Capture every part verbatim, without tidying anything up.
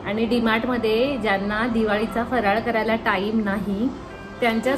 आणि डीमार्टमध्ये ज्यांना दिवाळीचा फराळ करायला टाईम नाही त्यांच्या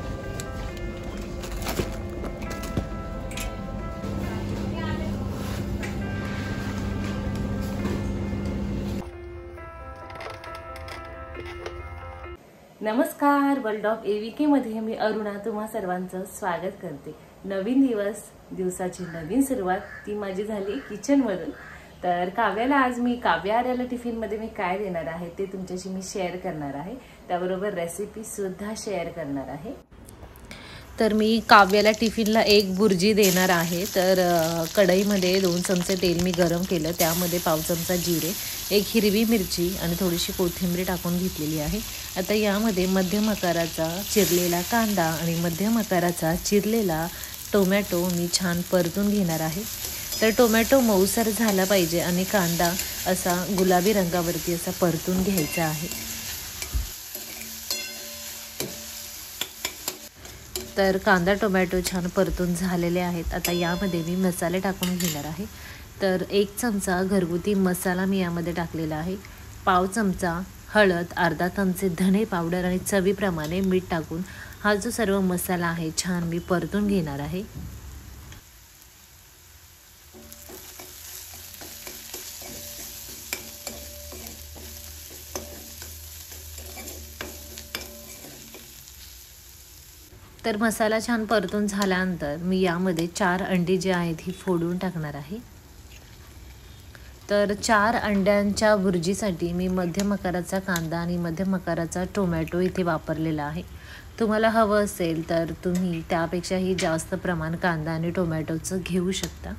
नमस्कार, वर्ल्ड ऑफ एव्हीके मध्ये मी अरुणा तुम्हा सर्वांचं स्वागत करते। नवीन दिवस, दिवसाची नवीन सुरुवात ती माझी झाली किचन मधून। तर काव्याला आज मी काव्या आर्याला टिफिन मध्ये मी काय देणार आहे ते तुमच्याशी मी शेअर करणार आहे, त्याबरोबर रेसिपी सुद्धा शेअर करणार आहे। तर मी काव्याला टिफिनला एक बुर्जी देणार आहे। तर कढईमध्ये दोन चमचे तेल मी गरम केलं, त्यामध्ये पाव चमचा जिरे, एक हिरवी मिरची आणि थोडीशी कोथिंबीर टाकून घेतलेली आहे। आता यामध्ये मध्यम आकाराचा चिरलेला कांदा आणि मध्यम आकाराचा चिरलेला टोमॅटो मी छान परतून घेणार आहे। तर टोमॅटो मऊसर झाला पाहिजे आणि कांदा असा गुलाबी रंगावरती असा परतून घ्यायचा आहे। तर कांदा टोमॅटो छान परतून झालेले आहेत। आता यामध्ये मी मसाले टाकून घेणार आहे। तर एक चमचा घरगुती मसाला मी यामध्ये टाकलेला आहे, पाव चमचा हळद, अर्धा चमचे धने पावडर आणि चवीप्रमाणे मीठ टाकून हा जो सर्व मसाला आहे छान मी परतून घेणार आहे। तर मसाला छान परतून झाल्यानंतर मी यामध्ये चार अंडी जी आहेत ही फोडून टाकणार आहे। तर चार अंड्यांच्या बुर्जीसाठी मी मध्यम आकाराचा कांदा आणि मध्यम आकाराचा टोमॅटो इथे वापरलेला आहे। तुम्हाला हवं असेल तर तुम्ही त्यापेक्षाही जास्त प्रमाण कांदा आणि टोमॅटोचं घेऊ शकता।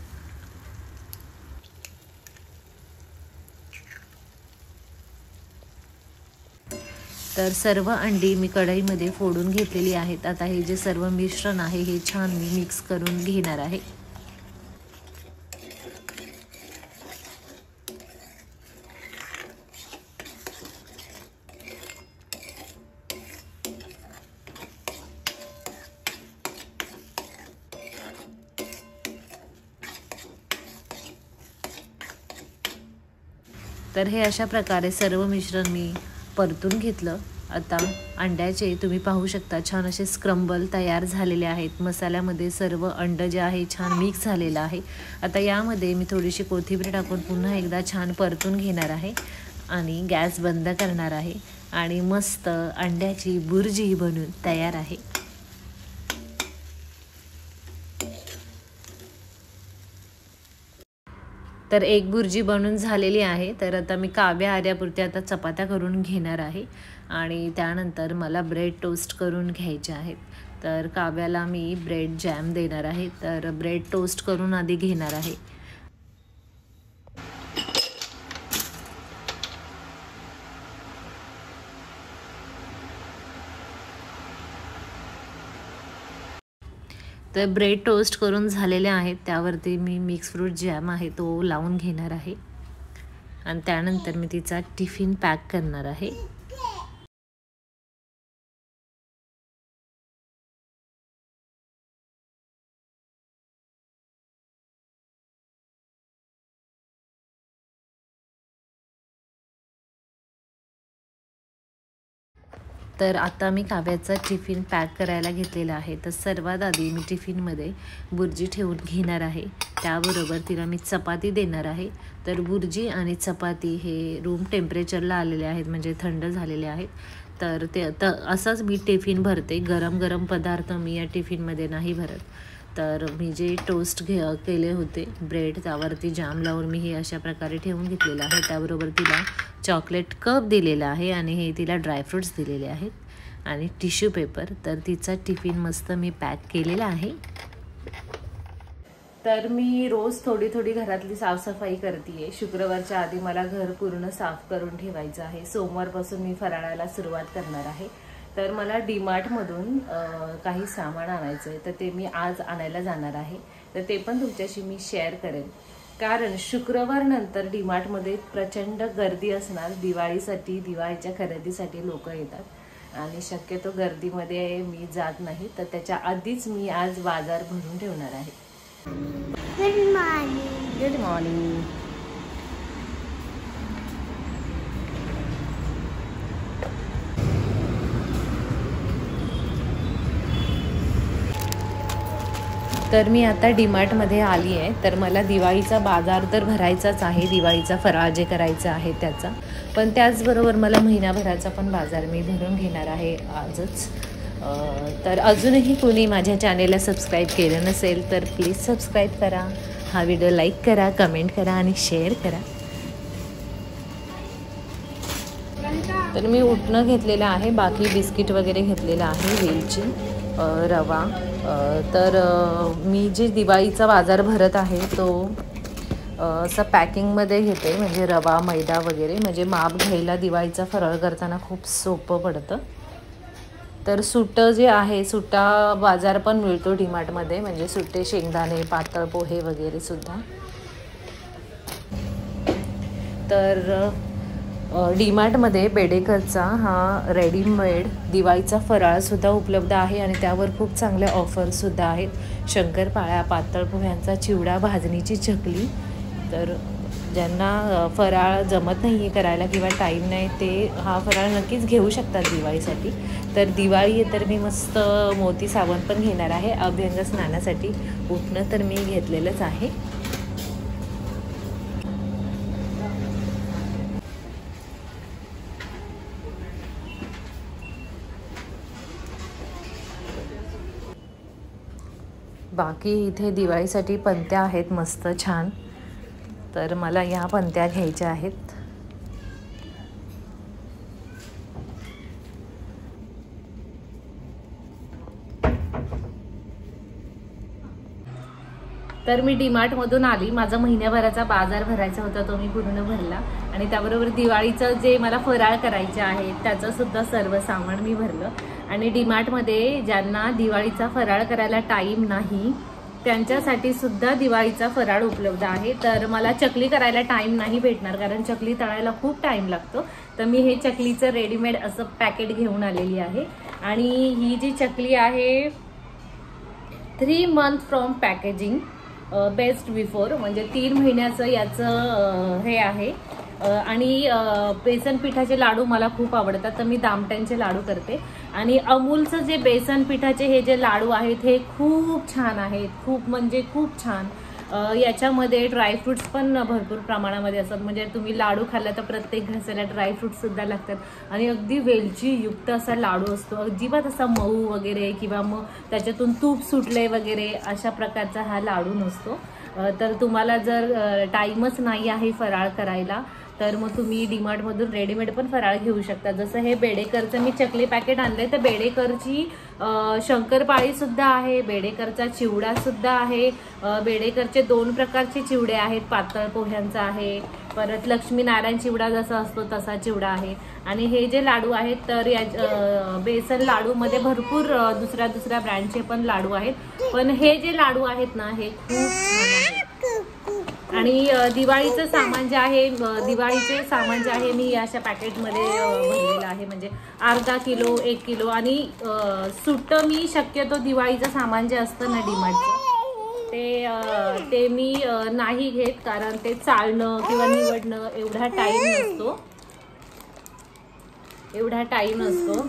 तर सर्व अंडी मी कढईमध्ये फोडून घेतलेली आहेत। आता हे जे सर्व मिश्रण आहे हे छान मी मिक्स करून घेणार आहे। तर हे अशा प्रकारे सर्व मिश्रण मी परतून घेतलं। आता अंड्याचे तुम्ही पाहू शकता छान असे स्क्रम्बल तयार झालेले आहेत। मसाल्यामध्ये सर्व अंड जे आहे छान मिक्स झालेलं आहे। आता यामध्ये मी थोडीशी कोथिंबीर टाकून पुन्हा एकदा छान परतून घेणार आहे आणि गॅस बंद करणार आहे आणि मस्त अंड्याची बुर्जी बनून तयार आहे। तर एक बुर्जी बनून झालेली आहे। तर आता मी काव्या आर्यापुरती आता चपात्या करून घेणार आहे आणि त्यानंतर मला ब्रेड टोस्ट करून घ्यायचे आहेत। तर काव्याला मी ब्रेड जॅम देणार आहे। तर ब्रेड टोस्ट करून आधी घेणार आहे। तर ब्रेड टोस्ट करून झालेले आहेत, त्यावरती मी मिक्स फ्रूट जॅम आहे तो लावून घेणार आहे आणि त्यानंतर मी तिचा टिफिन पॅक करणार आहे। तर आता मी काव्याचा टिफिन पॅक करायला घेतलेला आहे। तर सर्वात आधी मी टिफिनमध्ये बुर्जी ठेवून घेणार आहे, त्याबरोबर तिला मी चपाती देणार आहे। तर बुर्जी आणि चपाती हे रूम टेम्परेचरला आलेले आहेत, म्हणजे थंड झालेले आहेत। तर ते त असंच मी टिफिन भरते, गरम गरम पदार्थ मी या टिफिनमध्ये नाही भरत। तर मी जे टोस्ट घे केले होते ब्रेड त्यावरती जाम लावून मी हे अशा प्रकारे ठेवून घेतलेलं आहे। त्याबरोबर तिला चॉकलेट कप दिलेला आहे आणि हे तिला ड्रायफ्रूट्स दिलेले आहेत आणि टिश्यू पेपर। तर तिचा टिफिन मस्त मी पॅक केलेला आहे। तर मी रोज थोडी थोडी घरातली साफसफाई करते। शुक्रवारच्या आधी मला घर पूर्ण साफ करून ठेवायचं आहे। सोमवारपासून मी फराळाला सुरुवात करणार आहे। तर मला डीमार्ट मधून काही सामान आणायचं आहे, तर ते मी आज आणायला जाणार आहे। तर ते पण तुमच्याशी मी शेअर करेन, कारण शुक्रवार नंतर डीमार्ट मध्ये प्रचंड गर्दी असणार। दिवाळीसाठी दिवाळीच्या खरेदीसाठी लोक येतात आणि शक्यतो गर्दीमध्ये मी जात नाही। तर त्याच्या आधीच मी आज बाजार भरून ठेवणार आहे। Good morning. Good morning. तर मी आता डीमार्टमध्ये आली आहे. तर मला दिवाळीचा बाजार तर भरायचाच आहे, दिवाळीचा फराळ जे करायचा आहे त्याचा, पण त्याचबरोबर मला महिनाभराचा पण बाजार मी भरून घेणार आहे आजच. तर अजूनही कोणी माझ्या चॅनेलला सबस्क्राईब केलं नसेल तर प्लीज सबस्क्राईब करा, हा व्हिडिओ लाईक करा, कमेंट करा आणि शेअर करा. तर मी उटणं घेतलेलं आहे, बाकी बिस्किट वगैरे घेतलेलं आहे, वेलची, रवा. तर मी जे दिवाळीचा बाजार भरत आहे तो असं पॅकिंगमध्ये घेते, म्हणजे रवा, मैदा वगैरे, म्हणजे माप घ्यायला दिवाळीचा फराळ करताना खूप सोपं पडतं. तर सुटं जे आहे, सुटा बाजार पण मिळतो डीमार्टमध्ये, म्हणजे सुटे शेंगदाणे, पातळ पोहे वगैरे सुद्धा. तर डीमार्टमध्ये बेडेकरचा हा रेडीमेड दिवाळीचा फराळसुद्धा उपलब्ध आहे आणि त्यावर खूप चांगल्या ऑफरसुद्धा आहेत. शंकरपाळ्या, पातळ पोह्यांचा चिवडा, भाजणीची चकली. तर ज्यांना फराळ जमत नाही आहे करायला किंवा टाईम नाही, ते हा फराळ नक्कीच घेऊ शकतात दिवाळीसाठी. तर दिवाळी आहे तर मी मस्त मोती साबण पण घेणार आहे अभ्यंग स्नानासाठी. उठणं तर मी घेतलेलंच आहे. बाकी इथे दिवाळीसाठी पंत्या आहेत मस्त छान, तर मला ह्या पंत्या घ्यायच्या आहेत. तर मी डीमार्टमधून आली, माझा महिन्याभराचा बाजार भरायचा होता तो मी पूर्ण भरला आणि त्याबरोबर दिवाळीचं जे मला फराळ करायचे आहे त्याचं सुद्धा सर्व सामान मी भरलं. आणि डीमार्टमध्ये ज्यांना दिवाळीचा फराळ करायला टाईम नाही त्यांच्यासाठी सुद्धा दिवाळीचा फराळ उपलब्ध आहे. तर मला चकली करायला टाईम नाही भेटणार कारण चकली तळायला खूप टाईम लागतो, तर मी हे चकलीचं रेडीमेड असं पॅकेट घेऊन आलेली आहे. आणि ही जी चकली आहे three month from packaging best before, म्हणजे तीन महिन्याचं याचं हे आहे. आणि बेसन पिठाचे लाडू मला खूप आवडतात, तर मी दामट्यांचे लाडू करते. आणि अमूलचं जे बेसन पिठाचे हे जे लाडू आहेत हे खूप छान आहेत, खूप म्हणजे खूप छान. याच्यामध्ये ड्रायफ्रुट्स पण भरपूर प्रमाणामध्ये असतात, म्हणजे तुम्ही लाडू खाल्ला तर प्रत्येक घासाला ड्रायफ्रुट्स सुद्धा लागतात. आणि अगदी वेलची युक्त असा लाडू असतो, अजिबात असा मऊ वगैरे किंवा मग त्याच्यातून तूप सुटले वगैरे अशा प्रकारचा हा लाडू नसतो. तर तुम्हाला जर टाईमच नाही आहे फराळ करायला तर मग तुम्ही डीमार्टमधून रेडीमेड पण फराळ घेऊ शकता. जसं हे बेडेकरचं मी चकली पॅकेट आणलंय, तर बेडेकरची शंकरपाळी सुद्धा आहे, बेडेकरचा चिवडा सुद्धा आहे. बेडेकरचे दोन प्रकारचे चिवडे आहेत, पातळ पोह्यांचा आहे, परत लक्ष्मीनारायण चिवडा जसा असतो तसा चिवडा आहे. आणि हे जे लाडू आहेत तर या बेसन लाडूमध्ये भरपूर दुसऱ्या दुसऱ्या ब्रँडचे पण लाडू आहेत, पण हे जे लाडू आहेत ना हे खूप छान आहेत. आणि दिवाळीचं सामान जे आहे, दिवाळीचे सामान जे आहे मी अशा पॅकेटमध्ये भरलेलं आहे, म्हणजे अर्धा किलो, एक किलो. आणि सुट्टं मी शक्यतो दिवाळीचं सामान जे असतं ना डीमार्टचं ते ते मी नाही घेत, कारण ते चालणं किंवा निवडणं एवढा टाईम नसतो एवढा टाईम नसतो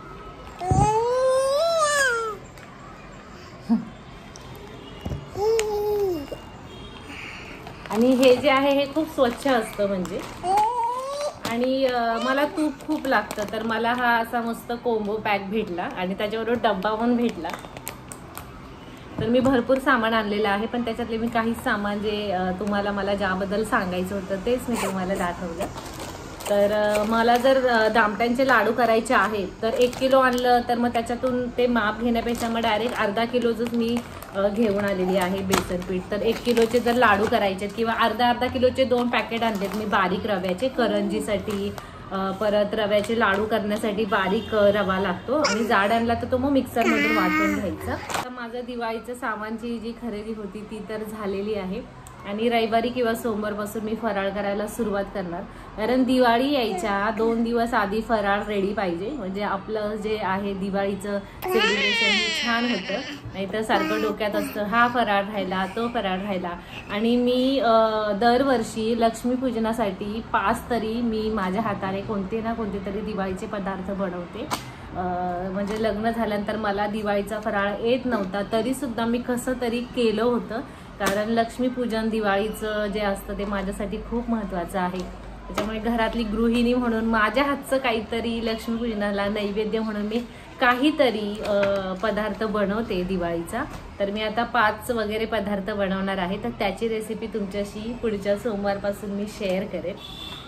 आणि हे जे आहे हे खूप स्वच्छ असतं म्हणजे. आणि मला तूप खूप लागतं, तर मला हा असा मस्त कोंबो पॅक भेटला आणि त्याच्याबरोबर डब्बा पण भेटला. तर मी भरपूर सामान आणलेलं आहे, पण त्याच्यातले मी काही सामान जे तुम्हाला मला ज्याबद्दल सांगायचं होतं तेच मी तुम्हाला दाखवलं. तर मला जर दामट्यांचे लाडू करायचे आहेत तर एक किलो आणलं तर मग त्याच्यातून ते माप घेण्यापेक्षा मग डायरेक्ट अर्धा किलोचंच मी घेऊन आलेली आहे बेसन पीठ. तर एक किलोचे जर लाडू करायचे किंवा अर्धा अर्धा किलोचे दोन पॅकेट आणलेत मी बारीक रव्याचे, करंजीसाठी, परत रव्याचे लाडू करण्यासाठी बारीक रवा लागतो. आणि जाड आणला तर तो मग मिक्सरमधून वाटून घ्यायचा. तर माझं दिवाळीचं सामानची जी खरेदी होती ती तर झालेली आहे आणि रविवारी किंवा सोमवारपासून मी फराळ करायला सुरुवात करणार, कारण दिवाळी यायच्या दोन दिवस आधी फराळ रेडी पाहिजे, म्हणजे आपलं जे आहे दिवाळीचं सेलिब्रेशन हे छान होतं. नाहीतर सारखं डोक्यात असतं हा फराळ राहिला, तो फराळ राहिला. आणि मी दरवर्षी लक्ष्मीपूजनासाठी पाच तरी मी माझ्या हाताने कोणते ना कोणते तरी दिवाळीचे पदार्थ बनवते. म्हणजे लग्न झाल्यानंतर मला दिवाळीचा फराळ येत नव्हता, तरीसुद्धा मी कसं तरी केलं होतं. कारण लक्ष्मीपूजन दिवाळीचं जे असतं ते माझ्यासाठी खूप महत्त्वाचं आहे. त्याच्यामुळे घरातली गृहिणी म्हणून माझ्या हातचं काहीतरी लक्ष्मीपूजनाला नैवेद्य म्हणून मी काहीतरी पदार्थ बनवते दिवाळीचा. तर मी आता पाच वगैरे पदार्थ बनवणार आहे, तर त्याची रेसिपी तुमच्याशी पुढच्या सोमवारपासून मी शेअर करेन.